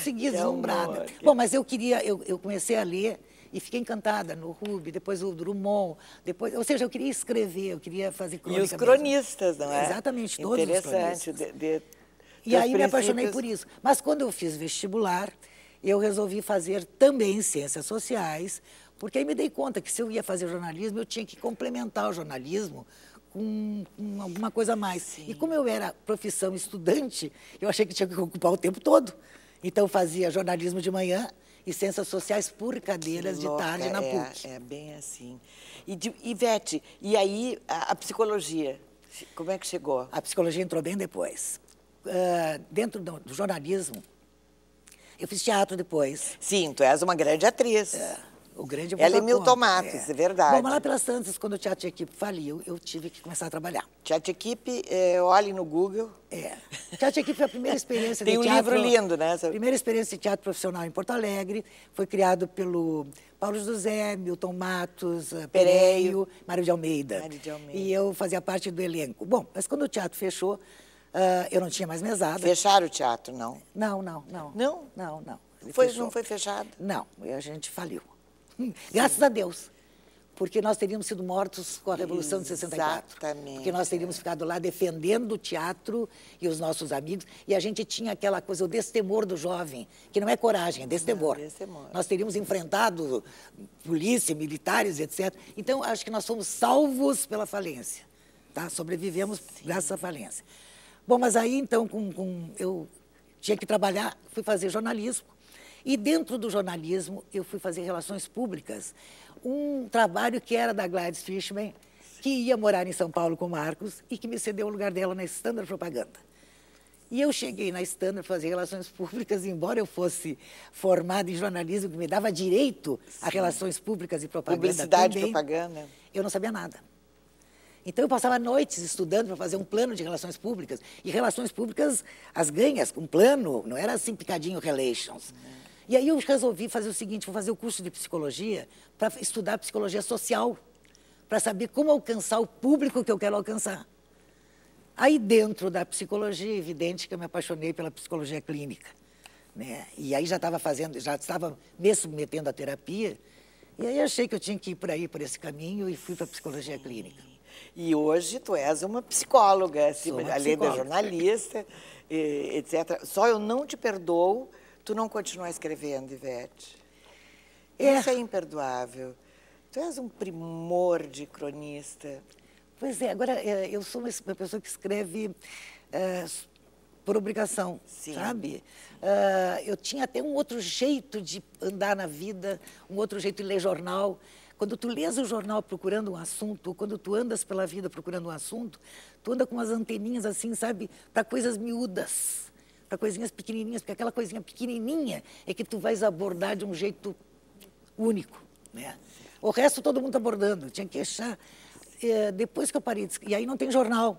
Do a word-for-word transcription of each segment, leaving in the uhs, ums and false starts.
consegui, Que deslumbrada. amor, que- Bom, mas eu queria, eu, eu comecei a ler e fiquei encantada no Ruby, depois o Drummond, depois, ou seja, eu queria escrever, eu queria fazer crônica E os mesmo. cronistas, não é? Exatamente, todos os Interessante. cronistas. De, de, E teus aí me apaixonei princípios- por isso. Mas quando eu fiz vestibular, eu resolvi fazer também ciências sociais, porque aí me dei conta que se eu ia fazer jornalismo, eu tinha que complementar o jornalismo com, com alguma coisa a mais. Sim. E como eu era profissão estudante, eu achei que tinha que ocupar o tempo todo. Então fazia jornalismo de manhã e ciências sociais por cadeiras Que de louca, tarde na é, PUC. É bem assim. E, de, Ivete, e aí a, a psicologia, como é que chegou? A psicologia entrou bem depois. Ah, dentro do, do jornalismo, eu fiz teatro depois. Sim, tu és uma grande atriz. O grande Ela e Boca Milton Conta, Matos, é verdade. Bom, mas lá pelas tantas, quando o Teatro Equipe faliu, eu tive que começar a trabalhar. Teatro Equipe, é, olhe no Google. É. O Teatro Equipe foi a primeira experiência Tem de um teatro... livro lindo, né? Primeira experiência de teatro profissional em Porto Alegre. Foi criado pelo Paulo José, Milton Matos, eh, Pereio, Mário de Almeida. Mário de Almeida. E eu fazia parte do elenco. Bom, mas quando o teatro fechou, ah, eu não tinha mais mesada. Fecharam o teatro, não? Não, não, não. Não? Não, não. Ele Foi, fechou. não foi fechado? Não, a gente faliu. Graças a Deus. Porque nós teríamos sido mortos com a Revolução de sessenta e quatro. Exatamente. Porque nós teríamos ficado lá defendendo o teatro e os nossos amigos. E a gente tinha aquela coisa, o destemor do jovem, que não é coragem, é destemor. Não, destemor. Nós teríamos enfrentado polícia, militares, etcétera. Então, acho que nós fomos salvos pela falência. Tá? Sobrevivemos graças à falência. Bom, mas aí, então, com, com, eu tinha que trabalhar, fui fazer jornalismo. E dentro do jornalismo, eu fui fazer relações públicas, um trabalho que era da Gladys Fishman, que ia morar em São Paulo com o Marcos e que me cedeu o lugar dela na Standard Propaganda. E eu cheguei na Standard fazer relações públicas, embora eu fosse formada em jornalismo, que me dava direito a relações públicas e propaganda Publicidade, também, propaganda. eu não sabia nada. Então, eu passava noites estudando para fazer um plano de relações públicas. E relações públicas, as ganhas, um plano, não era assim picadinho relations. E aí eu resolvi fazer o seguinte, vou fazer o curso de psicologia para estudar psicologia social, para saber como alcançar o público que eu quero alcançar. Aí dentro da psicologia, é evidente que eu me apaixonei pela psicologia clínica, né? E aí já estava fazendo, já estava me submetendo à terapia, e aí achei que eu tinha que ir por aí, por esse caminho, e fui para a psicologia clínica. E hoje tu és uma psicóloga, assim, Sou uma além da psicóloga. jornalista, e, etcétera. Só eu não te perdoo tu não continuar escrevendo, Ivete. É. Isso é imperdoável. Tu és um primor de cronista. Pois é, agora é, eu sou uma uma pessoa que escreve é, por obrigação, Sim. sabe? Ah, eu tinha até um outro jeito de andar na vida, um outro jeito de ler jornal. Quando tu lês o jornal procurando um assunto, ou quando tu andas pela vida procurando um assunto, tu anda com umas anteninhas assim, sabe, para coisas miúdas, para coisinhas pequenininhas, porque aquela coisinha pequenininha é que tu vais abordar de um jeito único, né? O resto todo mundo está abordando, tinha que achar... É, depois que eu parei de escrever, e aí não tem jornal.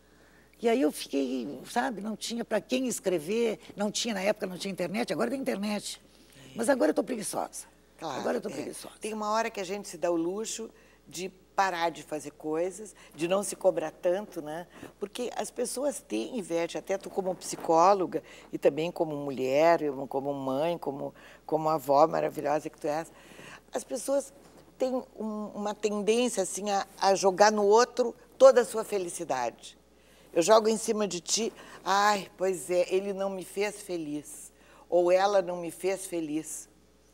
E aí eu fiquei, sabe, não tinha para quem escrever, não tinha na época, não tinha internet, agora tem internet. Mas agora eu estou preguiçosa. Claro, agora eu estou é. preguiçosa. Tem uma hora que a gente se dá o luxo de parar de fazer coisas, de não se cobrar tanto, né? Porque as pessoas têm, Ivete, até tu como psicóloga e também como mulher, como mãe, como, como avó maravilhosa que tu és, as pessoas têm um, uma tendência assim a, a jogar no outro toda a sua felicidade. Eu jogo em cima de ti, ai, pois é, ele não me fez feliz, ou ela não me fez feliz.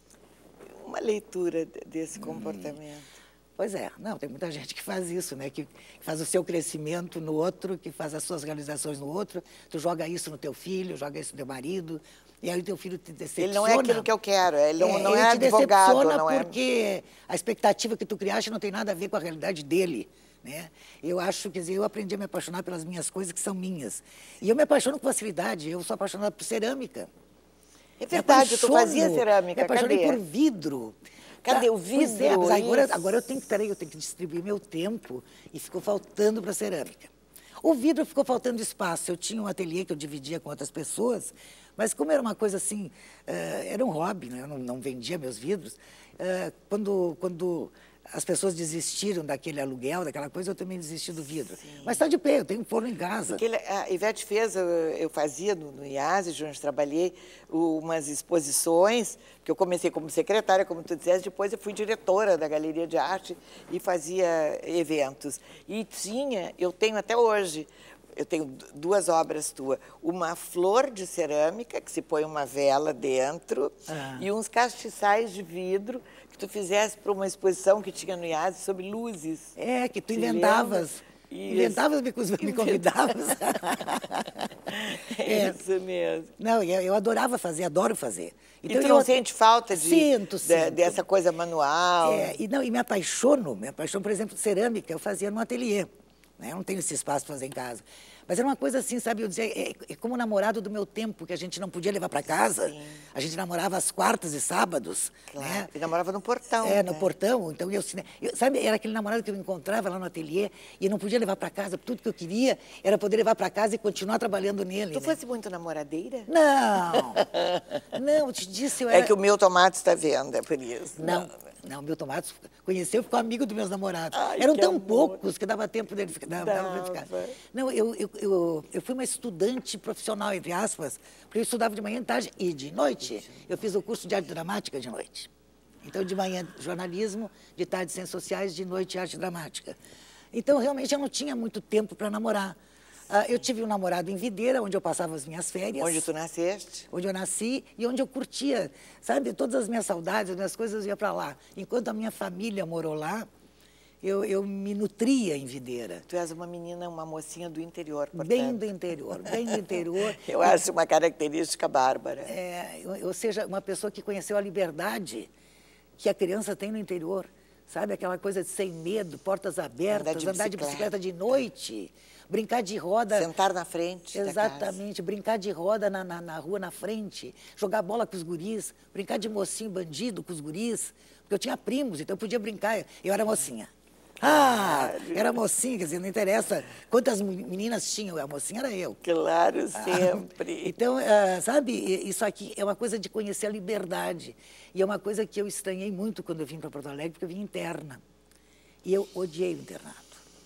Uma leitura desse comportamento. Pois é, não, tem muita gente que faz isso, né? Que faz o seu crescimento no outro, que faz as suas realizações no outro. Tu joga isso no teu filho, joga isso no teu marido, e aí o teu filho te decepciona. Ele não é aquilo que eu quero, ele não é, não ele é te advogado, decepciona não é... porque a expectativa que tu criaste não tem nada a ver com a realidade dele, né? Eu acho, quer dizer, eu aprendi a me apaixonar pelas minhas coisas que são minhas. E eu me apaixono com facilidade, eu sou apaixonada por cerâmica. É verdade, tu fazia cerâmica, Me apaixonei cadê? por vidro. Cadê Tá, o pois é, vidro? mas agora, Isso. agora eu tenho que, peraí, eu tenho que distribuir meu tempo e ficou faltando para a cerâmica. O vidro ficou faltando espaço. Eu tinha um ateliê que eu dividia com outras pessoas, mas como era uma coisa assim, uh, era um hobby, né? Eu não, não vendia meus vidros. Uh, quando, quando as pessoas desistiram daquele aluguel, daquela coisa, eu também desisti do vidro. Sim. Mas está de pé, eu tenho um forno em casa. Porque ele, a Ivete fez, eu, eu fazia no, no IASE, onde trabalhei, umas exposições, que eu comecei como secretária, como tu disseste, depois eu fui diretora da Galeria de Arte e fazia eventos. E tinha, eu tenho até hoje, eu tenho duas obras tuas, uma flor de cerâmica, que se põe uma vela dentro, ah. e uns castiçais de vidro, que tu fizesse para uma exposição que tinha no IASE sobre luzes. É, que tu Te inventavas. Inventavas, me, me convidavas. É isso mesmo. Não, eu, eu adorava fazer, adoro fazer. Então, e tu não eu, sente falta de, sinto, de, sinto. dessa coisa manual? É, e, não, e me apaixono, me apaixono, por exemplo, cerâmica, eu fazia no ateliê. Né? Eu não tenho esse espaço para fazer em casa. Mas era uma coisa assim, sabe, eu dizia, é, é como namorado do meu tempo, que a gente não podia levar para casa. Sim. A gente namorava às quartas e sábados. Claro, né? E namorava no portão. É, né? no portão. Então, eu, eu, sabe, era aquele namorado que eu encontrava lá no ateliê e eu não podia levar para casa. Tudo que eu queria era poder levar para casa e continuar trabalhando nele. Tu né? fosse muito namoradeira? Não. Não, eu te disse, eu era... É que o meu tomate está vendo, é por isso. Não. não. Não, o meu tomate conheceu e ficou amigo dos meus namorados. Ai, Eram tão amor. poucos que dava tempo dele ficar. Dava, dava. dava ficar. Não, eu, eu, eu, eu fui uma estudante profissional, entre aspas, porque eu estudava de manhã, de tarde e de noite. Eu fiz o curso de arte dramática de noite. Então, de manhã, jornalismo, de tarde, ciências sociais, de noite, arte dramática. Então, realmente, eu não tinha muito tempo para namorar. Uh, eu tive um namorado em Videira, onde eu passava as minhas férias. Onde tu nasceste? Onde eu nasci e onde eu curtia, sabe? Todas as minhas saudades, as minhas coisas, eu ia para lá. Enquanto a minha família morou lá, eu, eu me nutria em Videira. Tu és uma menina, uma mocinha do interior, portanto. Bem do interior, bem do interior. Eu acho uma característica bárbara. É, ou seja, uma pessoa que conheceu a liberdade que a criança tem no interior. Sabe? Aquela coisa de sem medo, portas abertas, andar de bicicleta, andar de, bicicleta de noite... Brincar de roda... Sentar na frente Exatamente, brincar de roda na, na, na rua, na frente, jogar bola com os guris, brincar de mocinho bandido com os guris, porque eu tinha primos, então eu podia brincar, eu era mocinha. Ah, era mocinha, quer dizer, não interessa quantas meninas tinham, a mocinha era eu. Claro, sempre. Ah, então, uh, sabe, isso aqui é uma coisa de conhecer a liberdade, e é uma coisa que eu estranhei muito quando eu vim para Porto Alegre, porque eu vim interna, e eu odiei o internato.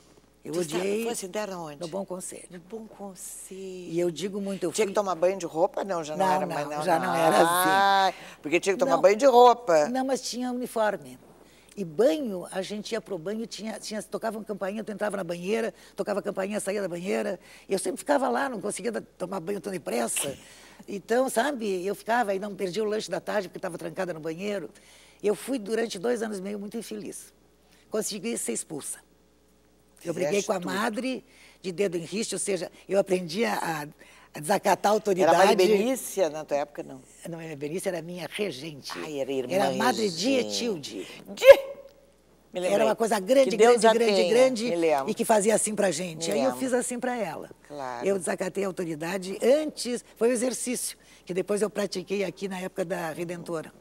Eu tu odiei... Fosse interna onde? No Bom Conselho. No Bom Conselho. E eu digo muito... Eu tinha fui... que tomar banho de roupa? Não, já não, não era não, mais... Não, já não, não era assim. Ah, porque tinha que tomar não, banho de roupa. Não, mas tinha uniforme. E banho, a gente ia pro banho, tinha, tinha, tocava uma campainha, tu entrava na banheira, tocava a campainha, saía da banheira. E eu sempre ficava lá, não conseguia tomar banho tão depressa. Então, sabe, eu ficava e não perdia o lanche da tarde porque estava trancada no banheiro. Eu fui durante dois anos e meio muito infeliz. Consegui ser expulsa. Eu briguei com a tudo. madre de dedo em riste, ou seja, eu aprendi a, a desacatar a autoridade. Era a Maria Benícia na tua época, não? Não, a Benícia era minha regente. Ai, era irmã. Era a madre de Etilde. De... Me era uma coisa grande, que grande, Deus grande, tenha. grande, Me e que fazia assim pra gente. Me Aí lembro. eu fiz assim pra ela. Claro. Eu desacatei a autoridade antes, foi o exercício, que depois eu pratiquei aqui na época da Redentora.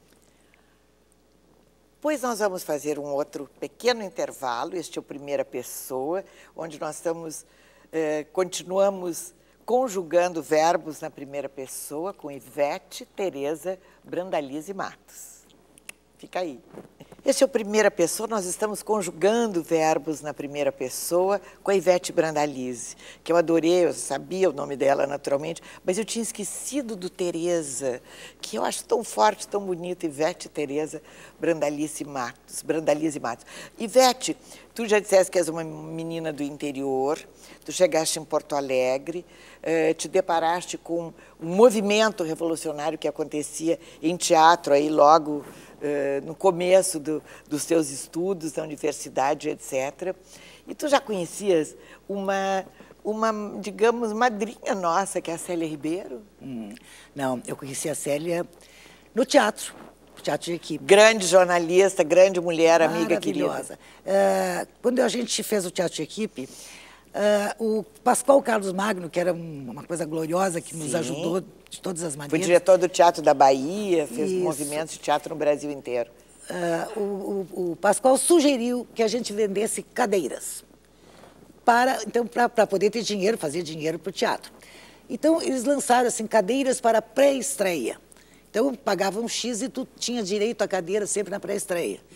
Pois nós vamos fazer um outro pequeno intervalo, este é o Primeira Pessoa, onde nós estamos, eh, continuamos conjugando verbos na primeira pessoa com Ivete Tereza Brandalize Matos. Fica aí. Este é o Primeira Pessoa, nós estamos conjugando verbos na primeira pessoa com a Ivete Brandalize, que eu adorei, eu sabia o nome dela naturalmente, mas eu tinha esquecido do Tereza, que eu acho tão forte, tão bonito, Ivete Tereza Brandalize Matos. Brandalize Matos. Ivete, tu já disseste que és uma menina do interior, tu chegaste em Porto Alegre, eh, te deparaste com um movimento revolucionário que acontecia em teatro aí logo Uh, no começo do, dos teus estudos na universidade, etcétera. E tu já conhecias uma, uma, digamos, madrinha nossa, que é a Célia Ribeiro? Hum, não, eu conheci a Célia no teatro, teatro de equipe. Grande jornalista, grande mulher, amiga querida. Uh, quando a gente fez o teatro de equipe, uh, o Pascoal Carlos Magno, que era um, uma coisa gloriosa, que Sim. nos ajudou de todas as maneiras. Foi diretor do Teatro da Bahia, fez Isso. movimentos de teatro no Brasil inteiro. Uh, o, o, o Pascoal sugeriu que a gente vendesse cadeiras, para, então, para poder ter dinheiro, fazer dinheiro para o teatro. Então, eles lançaram assim, cadeiras para pré-estreia. Então, pagavam um X e tu tinha direito à cadeira sempre na pré-estreia.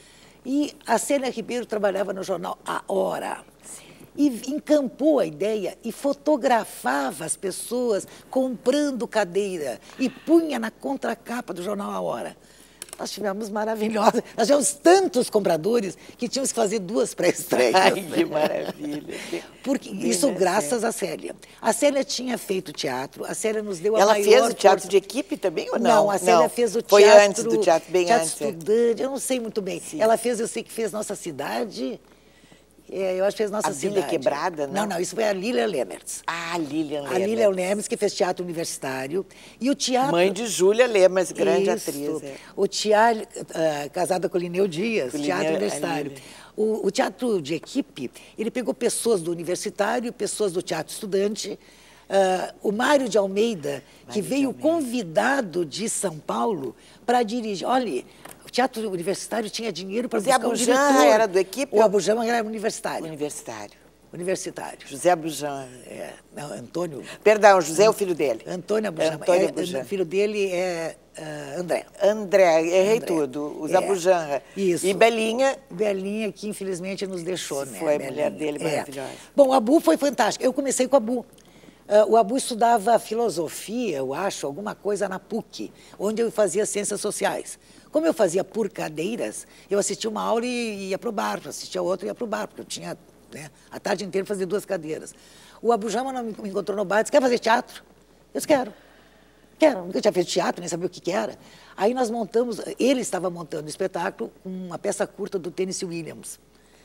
E a Célia Ribeiro trabalhava no jornal A Hora. E encampou a ideia e fotografava as pessoas comprando cadeira e punha na contracapa do jornal A Hora. Nós tivemos maravilhosa, nós tivemos tantos compradores que tínhamos que fazer duas pré-estreias. Ai, que maravilha. Porque isso graças à Célia. A Célia tinha feito teatro, a Célia nos deu a Ela maior fez o teatro força. de equipe também ou não? Não, a Célia não. fez o teatro... Foi antes do teatro, bem teatro antes. Teatro estudante, eu não sei muito bem. Sim. Ela fez, eu sei que fez Nossa Cidade... É, eu acho que fez Nossa a Cidade. A Bíblia Quebrada, não? Não, não, isso foi a Lília Lemertz. Ah, Lilian Lemertz. A Lília Lemertz, que fez teatro universitário. E o teatro... Mãe de Júlia Lemertz, grande Isso. atriz. É. O teatro, uh, casada com o Linneu Dias, Com teatro Linneu, universitário. O, o teatro de equipe, ele pegou pessoas do universitário, pessoas do teatro estudante. Uh, o Mário de Almeida, que Mário veio de Almeida. convidado de São Paulo para dirigir. Olha, o teatro universitário tinha dinheiro para Zé buscar um Abujanra diretor. era do equipe? O Abujanra era universitário. Universitário. Universitário. José Abujanra. É, não, Antônio... Perdão, José é o filho dele. Antônio Abujanra. Antônio É, Abujanra. o filho dele é uh, André. André, errei André. tudo. Os É, Abujanra. isso. E Belinha... Belinha, que infelizmente nos deixou, né? Foi a Belinha. mulher dele É. maravilhosa. Bom, o Abu foi fantástico. Eu comecei com o Abu. Uh, o Abu estudava filosofia, eu acho, alguma coisa na P U C, onde eu fazia ciências sociais. Como eu fazia por cadeiras, eu assistia uma aula e ia para o bar, assistia outra e ia para o bar, porque eu tinha, né, a tarde inteira fazia duas cadeiras. O Abu Jama me encontrou no bar e disse, quer fazer teatro? Eu disse, quero. Quero, nunca tinha feito teatro, nem sabia o que, que era. Aí nós montamos, ele estava montando um espetáculo, uma peça curta do Tennessee Williams.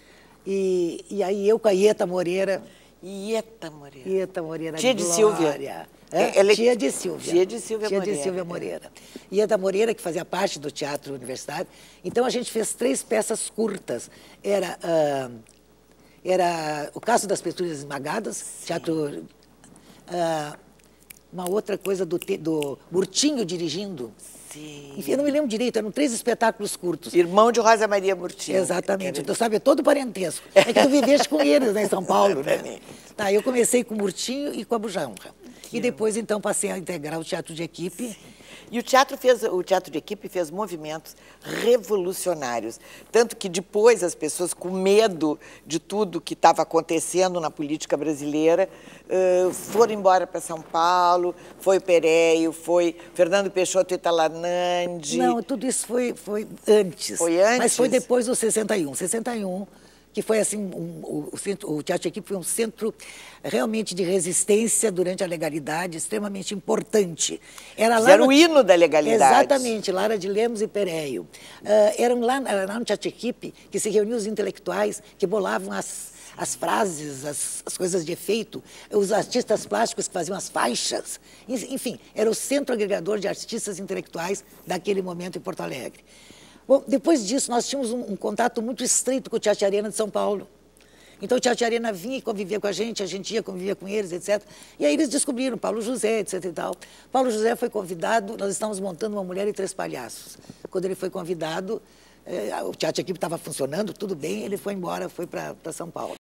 E, e aí eu com a Ieta Moreira... Ieta Moreira. Ieta Moreira. Tia de Glória. Silvia. É? Ela é... Tia de Silvia. Tia de Silvia Tia Moreira. de Silvia Moreira. Ieta Moreira, que fazia parte do Teatro Universitário. Então, a gente fez três peças curtas. Era, uh, era O Caso das Petulias Esmagadas, Sim. teatro... Uh, uma outra coisa do, te, do Murtinho dirigindo. Sim. Enfim, eu não me lembro direito, eram três espetáculos curtos. Irmão de Rosa Maria Murtinho. Exatamente. Tu sabe, é todo parentesco. É que tu viveste com eles, né, em São Paulo, né? Tá, eu comecei com o Murtinho e com a Abujanra. E depois, então, passei a integrar o teatro de equipe. Sim. E o teatro, fez, o teatro de equipe fez movimentos revolucionários. Tanto que depois as pessoas, com medo de tudo que estava acontecendo na política brasileira, uh, foram embora para São Paulo, foi o Pereio, foi Fernando Peixoto Italanandi. Não, tudo isso foi, foi antes. Foi antes? Mas foi depois do sessenta e um. sessenta e um, que foi assim, um, o, o, centro, o Teatro de Equipe foi um centro realmente de resistência durante a legalidade, extremamente importante. Era lá Era no, o hino da legalidade. Exatamente, Lara de Lemos e Pereio. Uh, eram lá, lá no Teatro de Equipe que se reuniam os intelectuais, que bolavam as, as frases, as, as coisas de efeito, os artistas plásticos que faziam as faixas. Enfim, era o centro agregador de artistas intelectuais daquele momento em Porto Alegre. Bom, depois disso, nós tínhamos um, um contato muito estreito com o Teatro Arena de São Paulo. Então, o Teatro Arena vinha e convivia com a gente, a gente ia, convivia com eles, etcétera. E aí eles descobriram Paulo José, etc e tal. Paulo José foi convidado, nós estávamos montando Uma Mulher e Três Palhaços. Quando ele foi convidado, eh, o Teatro de Equipe estava funcionando, tudo bem, ele foi embora, foi para São Paulo.